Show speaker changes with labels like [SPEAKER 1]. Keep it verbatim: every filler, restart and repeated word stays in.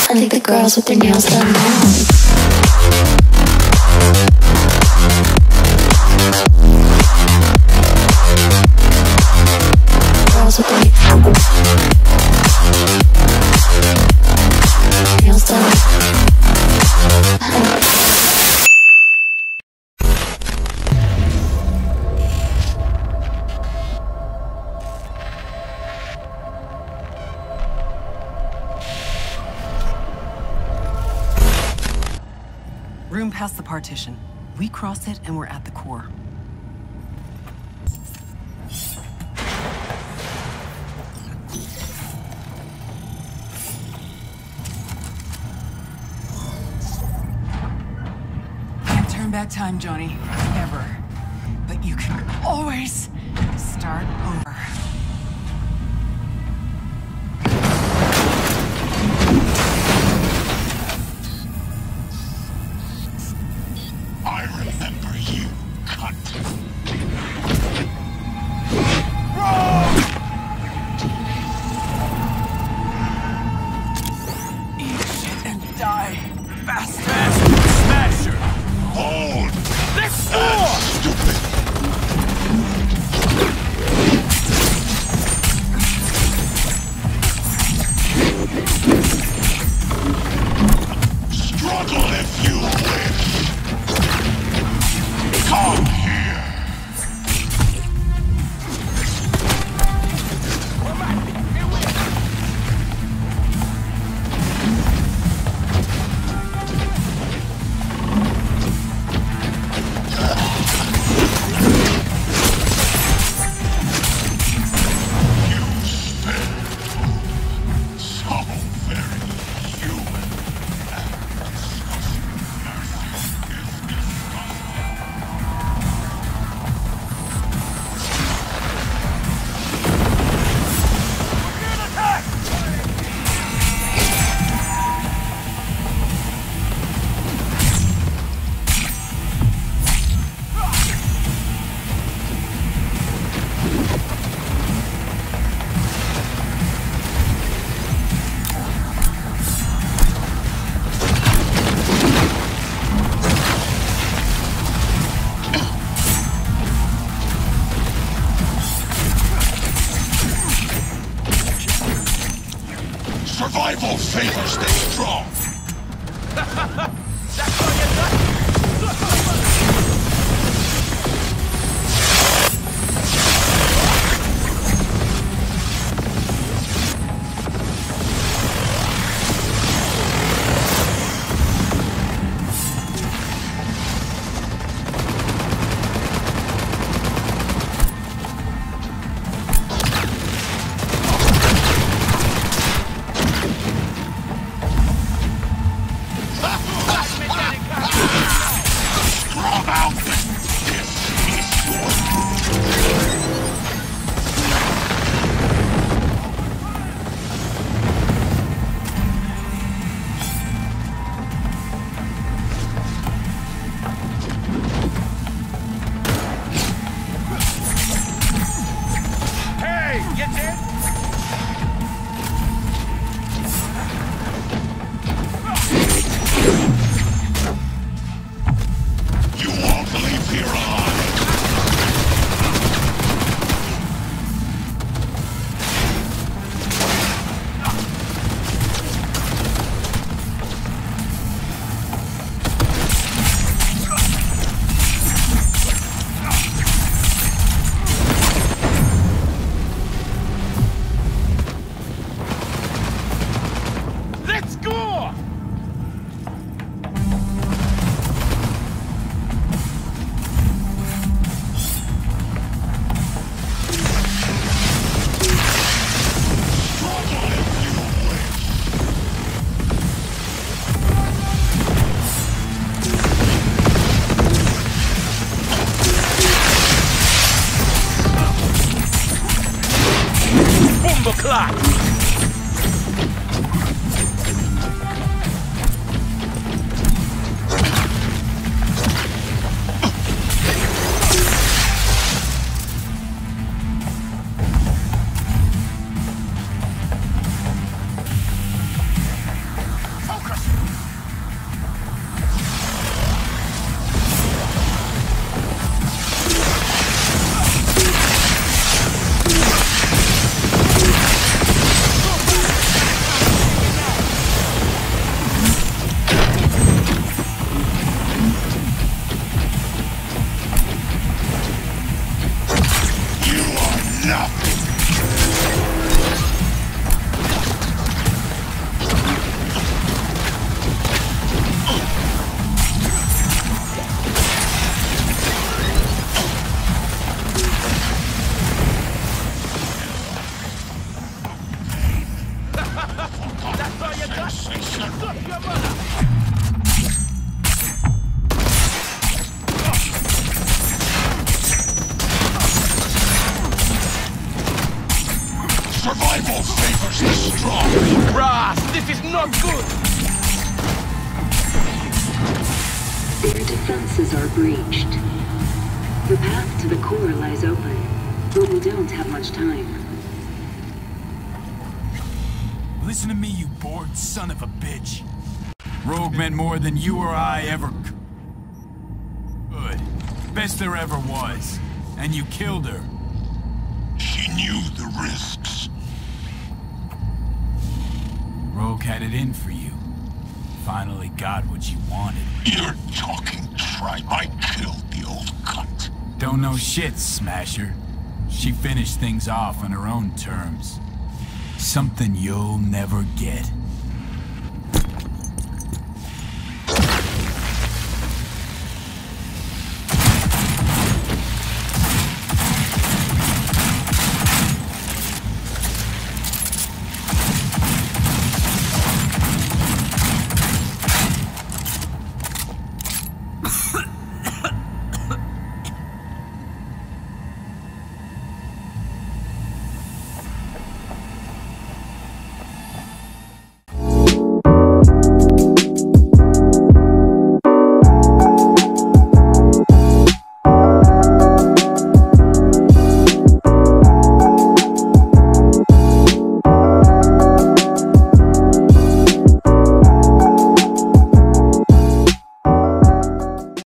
[SPEAKER 1] I think the girls with their nails done now. Girls with their nails done.
[SPEAKER 2] Room past the partition. We cross it and we're at the core. Can't turn back time, Johnny. Ever. But you can always start over.
[SPEAKER 3] Survival favors the strong. conversation. Survival favors the strong.
[SPEAKER 4] Ras, this is not good!
[SPEAKER 5] Their defenses are breached. The path to the core lies open, but we don't have much time.
[SPEAKER 6] Listen to me, you bored son of a bitch. Rogue meant more than you or I ever c- could. Best there ever was. And you killed her.
[SPEAKER 3] She knew the risks.
[SPEAKER 6] Rogue had it in for you. Finally got what you wanted.
[SPEAKER 3] You're talking tripe. I killed the old cunt.
[SPEAKER 6] Don't know shit, Smasher. She finished things off on her own terms. Something you'll never get.